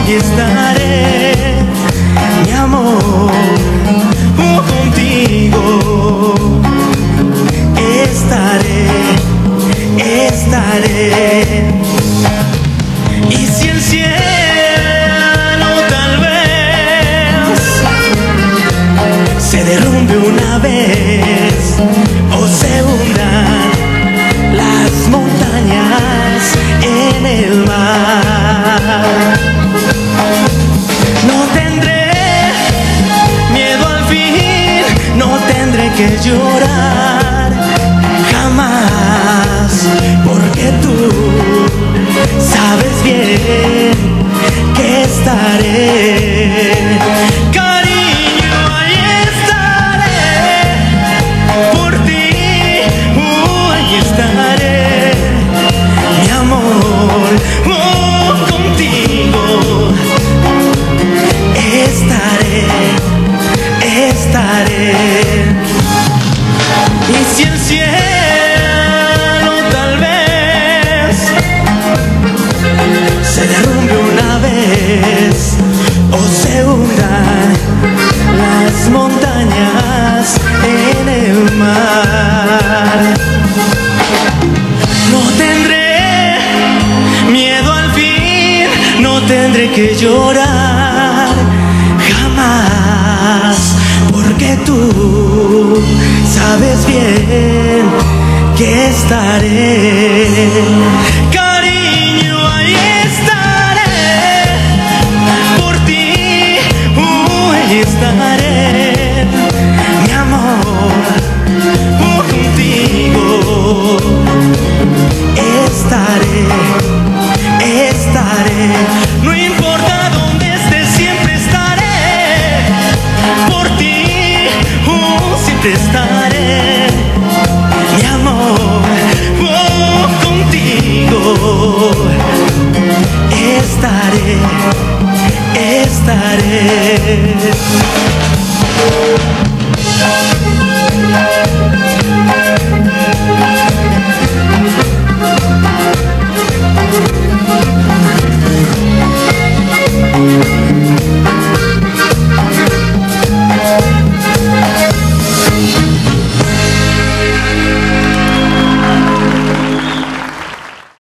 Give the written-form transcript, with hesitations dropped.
y estaré, mi amor, contigo. Estaré. Y si el cielo tal vez se derrumbe una vez o se hundan las montañas en el mar, no tendré miedo al fin, no tendré que llorar jamás, porque tú sabes bien que estaré. Cariño, ahí estaré por ti, ahí estaré, mi amor, contigo. Estaré. Y si el cielo tal vez se derrumbe una vez o se hundan las montañas en el mar, no tendré miedo al fin, no tendré que llorar jamás, porque tú sabes bien que estaré.